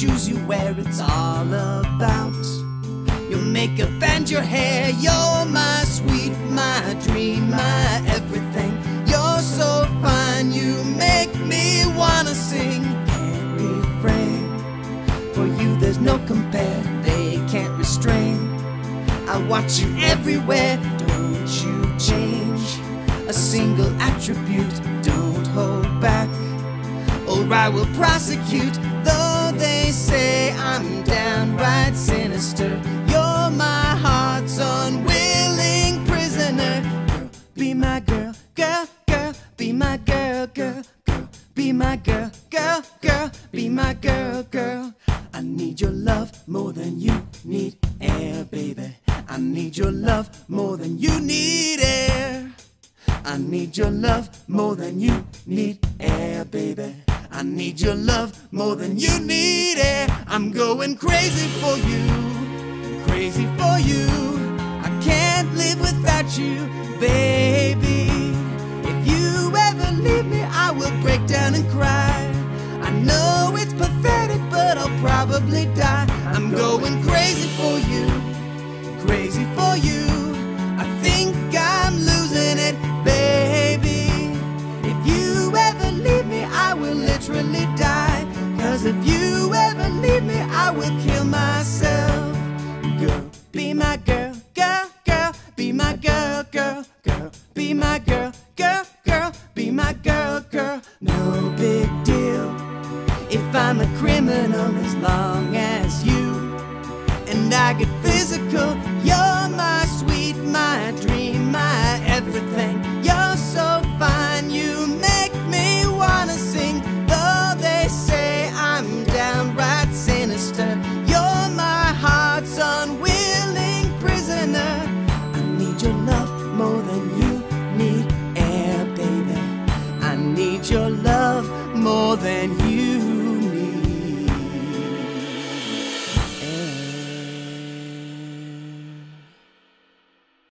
shoes you wear, it's all about your makeup and your hair. You're my sweet, my dream, my everything. You're so fine, you make me wanna sing. Can't refrain, for you there's no compare. They can't restrain, I watch you everywhere. Don't you change a single attribute, don't hold back, or I will prosecute. Though they say I'm downright sinister, you're my heart's unwilling prisoner. Girl, be my girl, girl, girl, be my girl, girl, girl, be my girl, girl, girl, be my girl, girl. I need your love more than you need air, baby. I need your love more than you need air. I need your love more than you need air, baby. I need your love more than you need air. I'm going crazy for you, crazy for you. I can't live without you, baby. If you ever leave me, I will break down and cry. I know it's pathetic, but I'll probably die. I'm going crazy for you, crazy for you. I think I'm losing it, baby. If you ever leave me, I will literally die. 'Cause if you ever leave me, I will kill myself. Girl, be my girl, girl, girl, be my girl, girl, girl, be my girl, girl, girl, be my girl, girl. No big deal if I'm a criminal, as long as you and I get physical. You're my sweet, my dream, my everything. You're so fine, you make me wanna sing. Though they say I'm downright sinister, you're my heart's unwilling prisoner. I need your love more than you need air, baby. I need your love more than